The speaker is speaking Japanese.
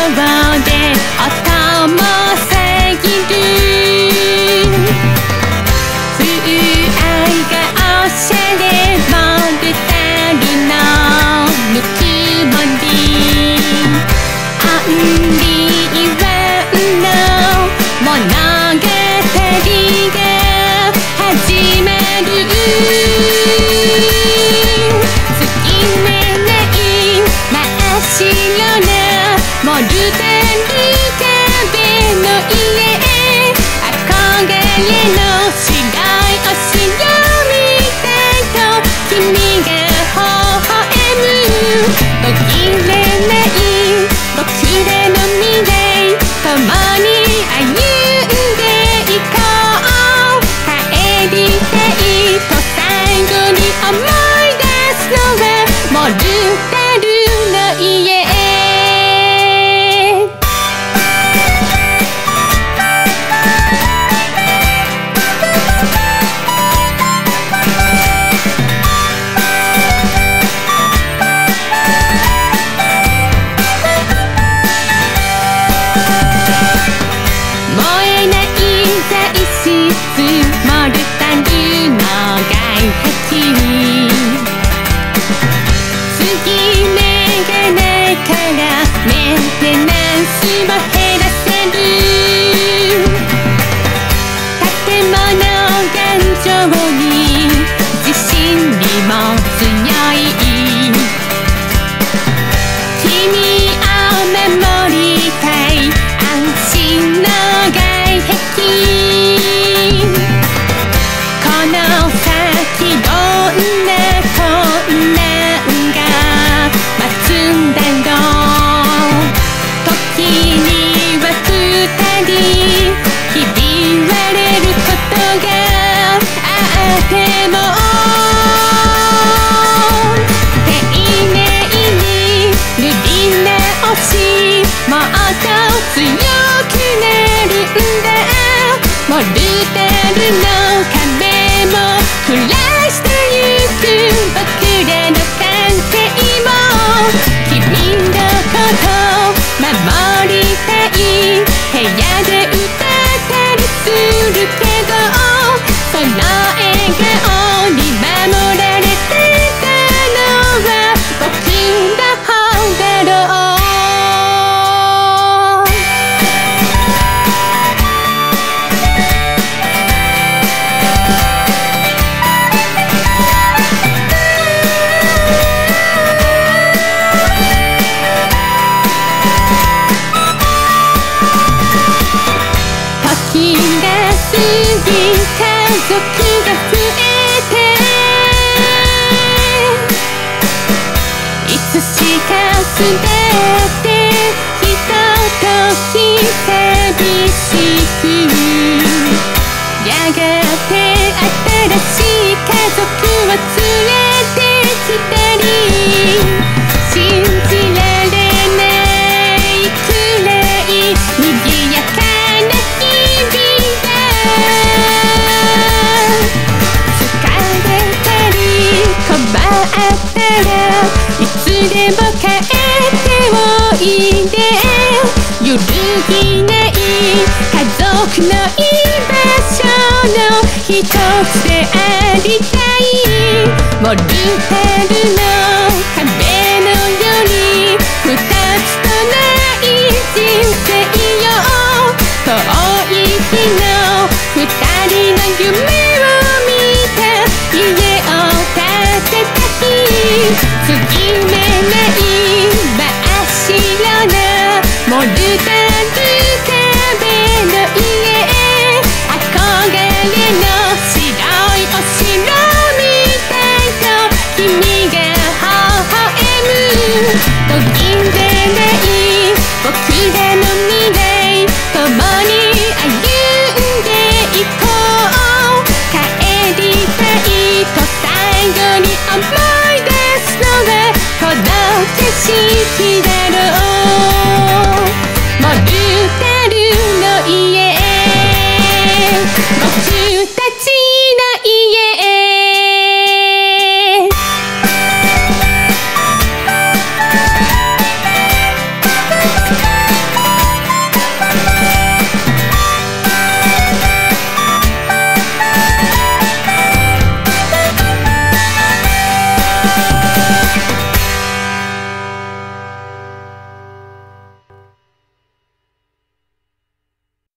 で音も遮る風合いがおしゃれモルタルのぬくもりオンリーワンの物語が始まる月目ない真っ白なモルタル壁の家憧れの白いお城みたいと君が微笑む途切れない僕らの未来共に歩んでいこう帰りたいと最後に思い出すのはモルタルの家モルタルの外壁継ぎ目がないからメンテナンスも減らせる建物頑丈に地震にも強い君を守りたい安心の外壁この先どんな困難が待つんだろう時には二人ひび割れることがあっても丁寧に塗り直しもっと強くなるんだモルタルの壁も暮らしてゆく僕らの関係も君のこと守りたい部屋で歌ったりするけどその笑顔に守られてたのは僕の方だろう時が過ぎ家族が増えていつしかすべてひととき寂しくやがて新しい家族を連れてきたり信じられないくらい賑やかな日々だ疲れたり困ったらいつでも帰っておいで揺るぎない家族の居場所の一つでありたいモルタルの壁のように二つとない人生よ遠い日の二人の夢を見た家を建てた日継ぎ目ない真っ白なモルタル壁の家憧れの白いお城みたいと君が微笑む途切れない僕らの未来共に歩んでいこう帰りたいと最後に思い出すのはこの景色